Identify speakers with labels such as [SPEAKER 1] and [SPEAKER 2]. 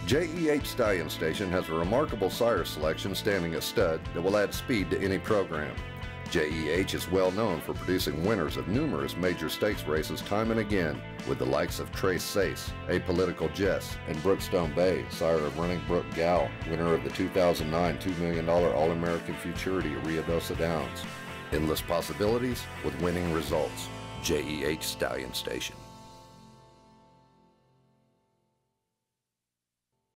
[SPEAKER 1] JEH Stallion Station has a remarkable sire selection standing a stud that will add speed to any program. JEH is well known for producing winners of numerous major stakes races time and again, with the likes of Trace Sace, Apolitical Jess, and Brookstone Bay, sire of Running Brook Gal, winner of the 2009 $2 million All-American Futurity at Ruidoso Downs. Endless possibilities with winning results. JEH Stallion Station.